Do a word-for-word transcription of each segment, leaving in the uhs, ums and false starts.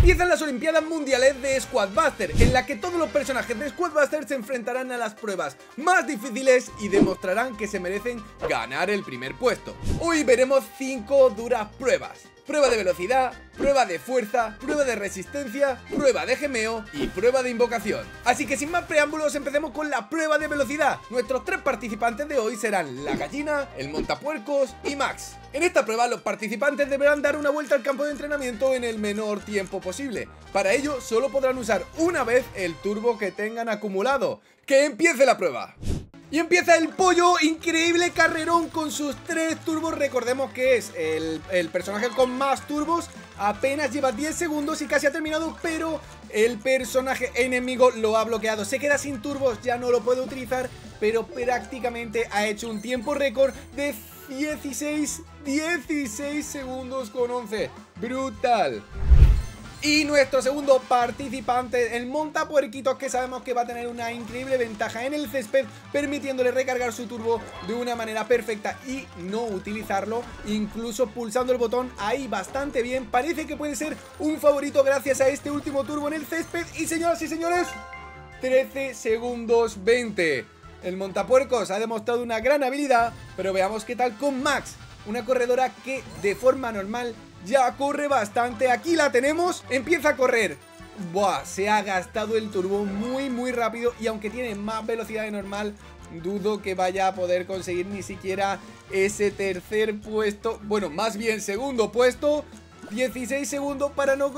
Empiezan las Olimpiadas Mundiales de Squadbuster, en la que todos los personajes de Squadbuster se enfrentarán a las pruebas más difíciles y demostrarán que se merecen ganar el primer puesto. Hoy veremos cinco duras pruebas: prueba de velocidad, prueba de fuerza, prueba de resistencia, prueba de gemeo y prueba de invocación. Así que sin más preámbulos, empecemos con la prueba de velocidad. Nuestros tres participantes de hoy serán la gallina, el montapuercos y Max. En esta prueba los participantes deberán dar una vuelta al campo de entrenamiento en el menor tiempo posible. Para ello solo podrán usar una vez el turbo que tengan acumulado. ¡Que empiece la prueba! Y empieza el pollo, increíble carrerón con sus tres turbos. Recordemos que es el, el personaje con más turbos. Apenas lleva diez segundos y casi ha terminado, pero el personaje enemigo lo ha bloqueado. Se queda sin turbos, ya no lo puede utilizar, pero prácticamente ha hecho un tiempo récord de dieciséis segundos con once. Brutal. Y nuestro segundo participante, el montapuerquitos, que sabemos que va a tener una increíble ventaja en el césped, permitiéndole recargar su turbo de una manera perfecta y no utilizarlo, incluso pulsando el botón ahí bastante bien. Parece que puede ser un favorito gracias a este último turbo en el césped. Y señoras y señores, trece segundos veinte. El montapuercos ha demostrado una gran habilidad, pero veamos qué tal con Max, una corredora que de forma normal ya corre bastante. Aquí la tenemos, empieza a correr. Buah, se ha gastado el turbo muy muy rápido y aunque tiene más velocidad de normal, dudo que vaya a poder conseguir ni siquiera ese tercer puesto. Bueno, más bien segundo puesto. dieciséis segundos para no...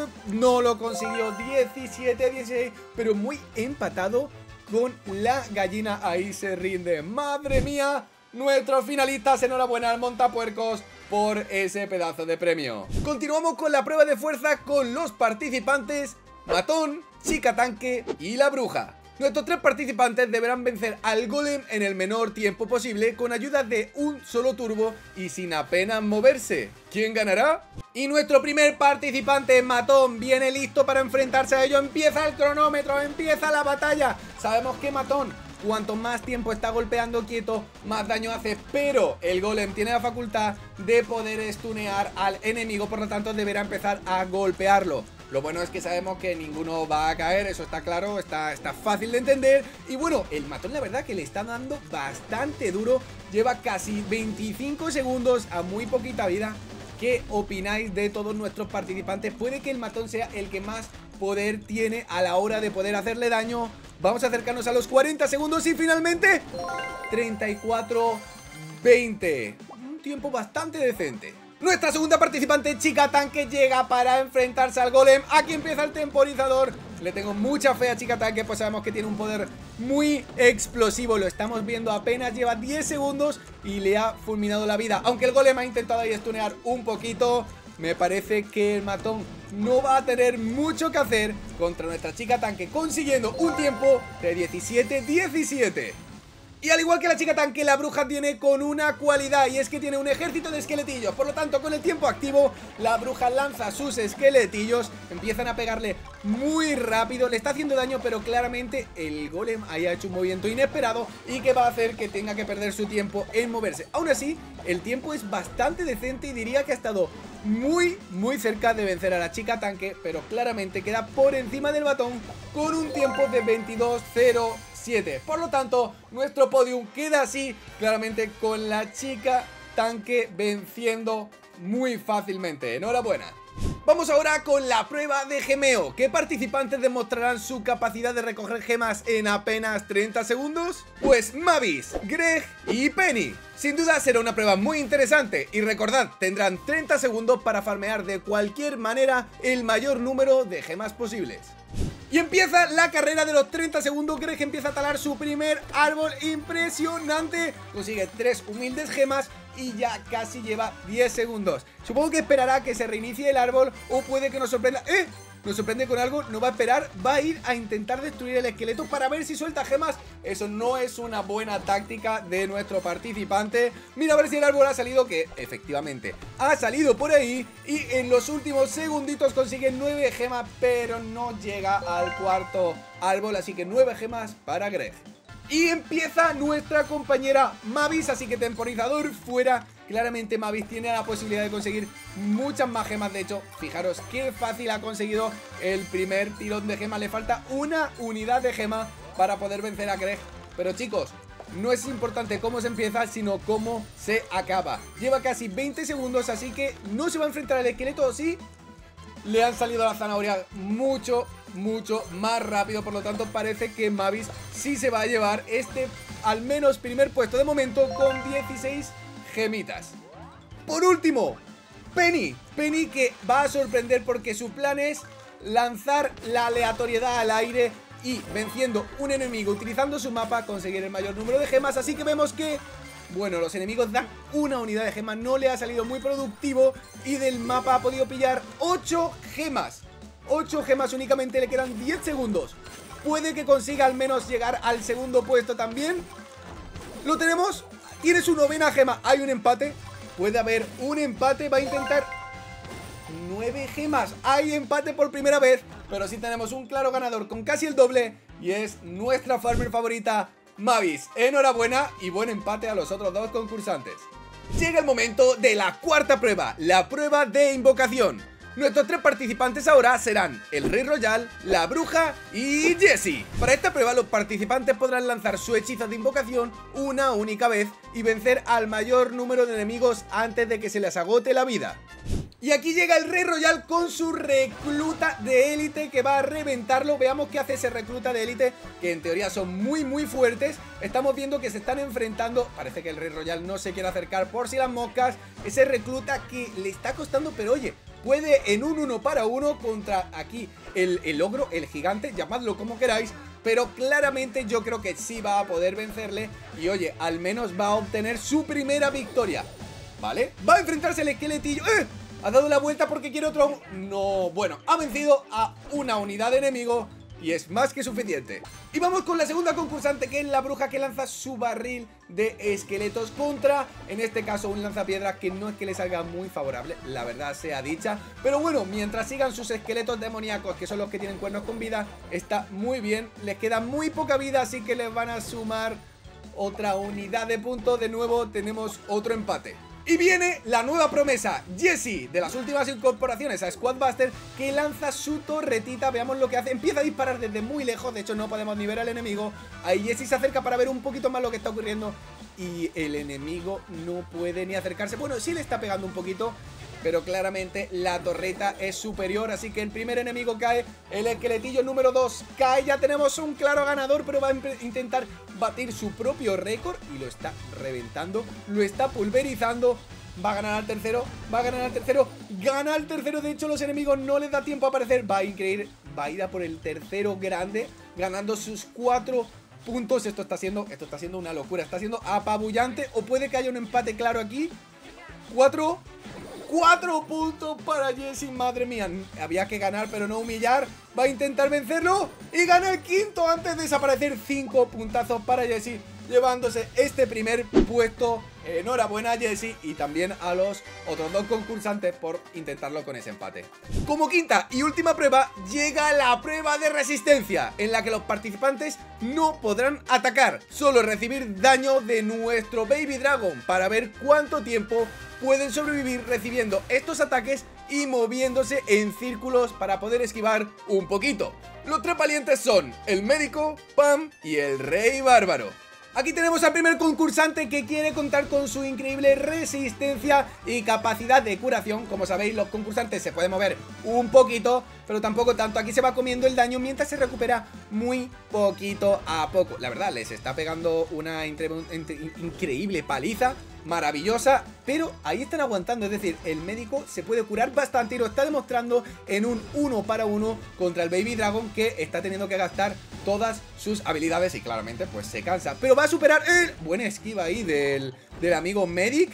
No lo consiguió, diecisiete dieciséis, pero muy empatado con la gallina. Ahí se rinde. Madre mía, nuestros finalistas, enhorabuena al montapuercos por ese pedazo de premio. Continuamos con la prueba de fuerza con los participantes Matón, Chica Tanque y la Bruja. Nuestros tres participantes deberán vencer al golem en el menor tiempo posible con ayuda de un solo turbo y sin apenas moverse. ¿Quién ganará? Y nuestro primer participante, Matón, viene listo para enfrentarse a ello. Empieza el cronómetro, empieza la batalla. Sabemos que Matón, cuanto más tiempo está golpeando quieto, más daño hace, pero el golem tiene la facultad de poder stunear al enemigo, por lo tanto deberá empezar a golpearlo. Lo bueno es que sabemos que ninguno va a caer, eso está claro, está, está fácil de entender. Y bueno, el Matón la verdad que le está dando bastante duro, lleva casi veinticinco segundos a muy poquita vida. ¿Qué opináis de todos nuestros participantes? Puede que el Matón sea el que más poder tiene a la hora de poder hacerle daño. Vamos a acercarnos a los cuarenta segundos y finalmente treinta y cuatro veinte. Un tiempo bastante decente. Nuestra segunda participante, Chica Tanque, llega para enfrentarse al golem. Aquí empieza el temporizador. Le tengo mucha fe a Chica Tanque, pues sabemos que tiene un poder muy explosivo. Lo estamos viendo, apenas lleva diez segundos y le ha fulminado la vida. Aunque el golem ha intentado ahí stunear un poquito, me parece que el Matón no va a tener mucho que hacer contra nuestra Chica Tanque, consiguiendo un tiempo de diecisiete diecisiete. Y al igual que la Chica Tanque, la Bruja tiene con una cualidad, y es que tiene un ejército de esqueletillos. Por lo tanto, con el tiempo activo, la Bruja lanza sus esqueletillos, empiezan a pegarle muy rápido, le está haciendo daño, pero claramente el golem haya hecho un movimiento inesperado y que va a hacer que tenga que perder su tiempo en moverse. Aún así, el tiempo es bastante decente y diría que ha estado muy muy cerca de vencer a la Chica Tanque, pero claramente queda por encima del Matón con un tiempo de veintidós cero siete. Por lo tanto, nuestro podium queda así, claramente con la Chica Tanque venciendo muy fácilmente. Enhorabuena. Vamos ahora con la prueba de gemeo. ¿Qué participantes demostrarán su capacidad de recoger gemas en apenas treinta segundos? Pues Mavis, Greg y Penny. Sin duda será una prueba muy interesante y recordad, tendrán treinta segundos para farmear de cualquier manera el mayor número de gemas posibles. Y empieza la carrera de los treinta segundos. Greg empieza a talar su primer árbol impresionante. Consigue tres humildes gemas y ya casi lleva diez segundos. Supongo que esperará que se reinicie el árbol o puede que nos sorprenda. ¡Eh! Nos sorprende con algo, no va a esperar, va a ir a intentar destruir el esqueleto para ver si suelta gemas. Eso no es una buena táctica de nuestro participante. Mira a ver si el árbol ha salido, que efectivamente ha salido por ahí. Y en los últimos segunditos consigue nueve gemas, pero no llega al cuarto árbol. Así que nueve gemas para Greg. Y empieza nuestra compañera Mavis, así que temporizador fuera. claramente Mavis tiene la posibilidad de conseguir muchas más gemas. De hecho, fijaros qué fácil ha conseguido el primer tirón de gemas. Le falta una unidad de gema para poder vencer a Greg. Pero chicos, no es importante cómo se empieza, sino cómo se acaba. Lleva casi veinte segundos, así que no se va a enfrentar al esqueleto, sí. Le han salido a la zanahoria mucho, mucho más rápido. Por lo tanto, parece que Mavis sí se va a llevar este, al menos, primer puesto de momento con dieciséis gemitas. Por último, Penny. Penny, que va a sorprender porque su plan es lanzar la aleatoriedad al aire y, venciendo un enemigo utilizando su mapa, conseguir el mayor número de gemas. Así que vemos que, bueno, los enemigos dan una unidad de gemas, no le ha salido muy productivo y del mapa ha podido pillar ocho gemas. ocho gemas únicamente, le quedan diez segundos. Puede que consiga al menos llegar al segundo puesto también. Lo tenemos, tiene su novena gema, hay un empate. Puede haber un empate, va a intentar nueve gemas, hay empate por primera vez. Pero sí tenemos un claro ganador con casi el doble y es nuestra farmer favorita, Mavis. Enhorabuena y buen empate a los otros dos concursantes. Llega el momento de la cuarta prueba, la prueba de invocación. Nuestros tres participantes ahora serán el Rey Royal, la Bruja y Jessie. Para esta prueba los participantes podrán lanzar su hechizo de invocación una única vez y vencer al mayor número de enemigos antes de que se les agote la vida. Y aquí llega el Rey Royal con su recluta de élite que va a reventarlo. Veamos qué hace ese recluta de élite, que en teoría son muy muy fuertes. Estamos viendo que se están enfrentando. Parece que el Rey Royal no se quiere acercar por si las moscas. Ese recluta que le está costando, pero oye, puede en un uno para uno contra aquí el, el ogro, el gigante, llamadlo como queráis. Pero claramente yo creo que sí va a poder vencerle. Y oye, al menos va a obtener su primera victoria, ¿vale? Va a enfrentarse al esqueletillo. ¡Eh! Ha dado la vuelta porque quiere otro... No, bueno, ha vencido a una unidad de enemigo y es más que suficiente. Y vamos con la segunda concursante, que es la Bruja, que lanza su barril de esqueletos contra, en este caso, un lanzapiedras que no es que le salga muy favorable, la verdad sea dicha. Pero bueno, mientras sigan sus esqueletos demoníacos, que son los que tienen cuernos con vida, está muy bien. Les queda muy poca vida, así que les van a sumar otra unidad de puntos. De nuevo tenemos otro empate. Y viene la nueva promesa, Jessie, de las últimas incorporaciones a Squadbuster, que lanza su torretita. Veamos lo que hace, empieza a disparar desde muy lejos. De hecho no podemos ni ver al enemigo. Ahí Jessie se acerca para ver un poquito más lo que está ocurriendo y el enemigo no puede ni acercarse. Bueno, sí le está pegando un poquito, pero claramente la torreta es superior. Así que el primer enemigo cae, el esqueletillo número dos cae. Ya tenemos un claro ganador, pero va a intentar batir su propio récord y lo está reventando, lo está pulverizando. Va a ganar al tercero, va a ganar al tercero, gana al tercero. De hecho los enemigos no les da tiempo a aparecer. Va a increíble, va a ir a por el tercero grande, ganando sus cuatro puntos. Esto está siendo, esto está siendo una locura, está siendo apabullante. O puede que haya un empate claro aquí. Cuatro Cuatro puntos para Jessie, madre mía. Había que ganar pero no humillar. Va a intentar vencerlo y gana el quinto antes de desaparecer. Cinco puntazos para Jessie, llevándose este primer puesto. Enhorabuena a Jessie y también a los otros dos concursantes por intentarlo con ese empate. Como quinta y última prueba llega la prueba de resistencia, en la que los participantes no podrán atacar, solo recibir daño de nuestro Baby Dragon para ver cuánto tiempo pueden sobrevivir recibiendo estos ataques y moviéndose en círculos para poder esquivar un poquito. Los tres valientes son el médico, Pam y el Rey Bárbaro. Aquí tenemos al primer concursante, que quiere contar con su increíble resistencia y capacidad de curación. Como sabéis, los concursantes se pueden mover un poquito, pero tampoco tanto. Aquí se va comiendo el daño mientras se recupera muy poquito a poco. La verdad, les está pegando una increíble paliza, maravillosa, pero ahí están aguantando. Es decir, el médico se puede curar bastante y lo está demostrando en un uno para uno contra el Baby Dragon, que está teniendo que gastar todas sus habilidades y claramente pues se cansa. Pero va a superar el... Buena esquiva ahí del, del amigo Medic,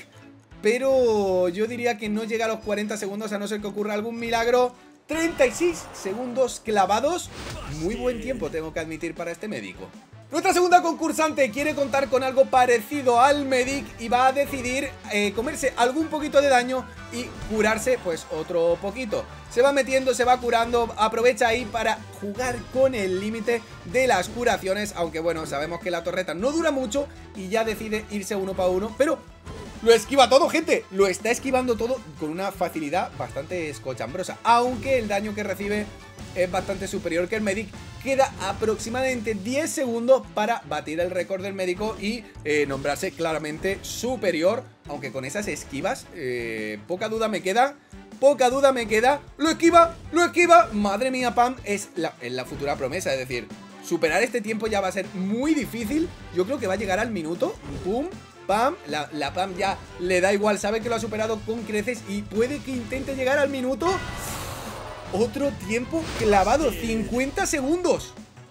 pero yo diría que no llega a los cuarenta segundos a no ser que ocurra algún milagro. Treinta y seis segundos clavados. Muy buen tiempo, tengo que admitir, para este médico. Nuestra segunda concursante quiere contar con algo parecido al Medic y va a decidir eh, comerse algún poquito de daño y curarse pues otro poquito. Se va metiendo, se va curando, aprovecha ahí para jugar con el límite de las curaciones, aunque bueno, sabemos que la torreta no dura mucho y ya decide irse uno para uno, pero Lo esquiva todo, gente. Lo está esquivando todo con una facilidad bastante escochambrosa. Aunque el daño que recibe es bastante superior que el Medic. Queda aproximadamente diez segundos para batir el récord del médico y eh, nombrarse claramente superior. Aunque con esas esquivas, eh, poca duda me queda. Poca duda me queda. Lo esquiva, lo esquiva. Madre mía, Pam es la, es la futura promesa. Es decir, superar este tiempo ya va a ser muy difícil. Yo creo que va a llegar al minuto. Pum, Pam, la, la Pam ya le da igual. Sabe que lo ha superado con creces y puede que intente llegar al minuto. Otro tiempo clavado, cincuenta segundos.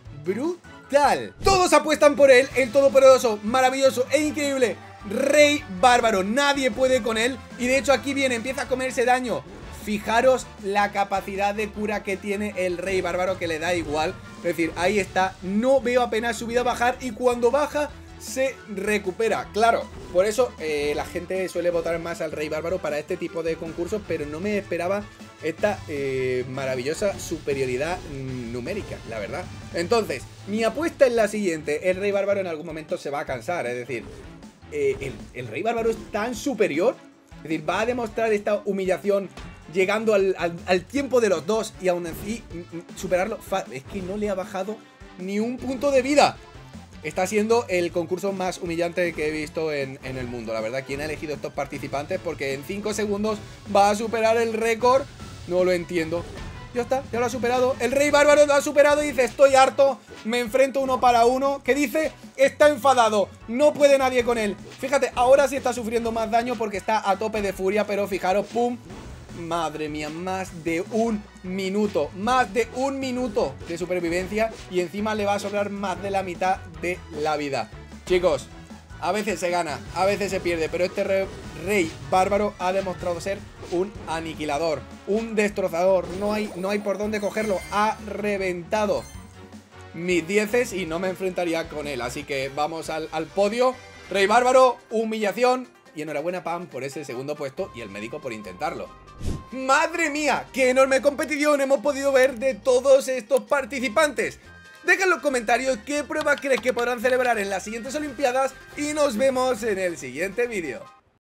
Brutal. Todos apuestan por él, el todopoderoso, maravilloso e increíble Rey Bárbaro. Nadie puede con él. Y de hecho aquí viene, empieza a comerse daño. Fijaros la capacidad de cura que tiene el Rey Bárbaro, que le da igual. Es decir, ahí está, no veo apenas su vida bajar. Y cuando baja se recupera. Claro, por eso eh, la gente suele votar más al Rey Bárbaro para este tipo de concursos. Pero no me esperaba esta eh, maravillosa superioridad numérica, la verdad. Entonces, mi apuesta es la siguiente. El Rey Bárbaro en algún momento se va a cansar. Es decir, eh, el, el Rey Bárbaro es tan superior. Es decir, va a demostrar esta humillación llegando al, al, al tiempo de los dos. Y aún así superarlo. Es que no le ha bajado ni un punto de vida. Está siendo el concurso más humillante que he visto en, en el mundo. La verdad, ¿quién ha elegido estos participantes? Porque en cinco segundos va a superar el récord. No lo entiendo. Ya está, ya lo ha superado. El Rey Bárbaro lo ha superado y dice: estoy harto, me enfrento uno para uno. ¿Qué dice? Está enfadado, no puede nadie con él. Fíjate, ahora sí está sufriendo más daño porque está a tope de furia. Pero fijaros, pum. Madre mía, más de un minuto. Más de un minuto de supervivencia. Y encima le va a sobrar más de la mitad de la vida. Chicos, a veces se gana, a veces se pierde. Pero este re Rey Bárbaro ha demostrado ser un aniquilador, un destrozador. No hay, no hay por dónde cogerlo. Ha reventado mis dieces y no me enfrentaría con él. Así que vamos al, al podio. Rey Bárbaro, humillación. Y enhorabuena, Pam, por ese segundo puesto y el médico por intentarlo. ¡Madre mía! ¡Qué enorme competición hemos podido ver de todos estos participantes! Deja en los comentarios qué pruebas crees que podrán celebrar en las siguientes Olimpiadas y nos vemos en el siguiente vídeo.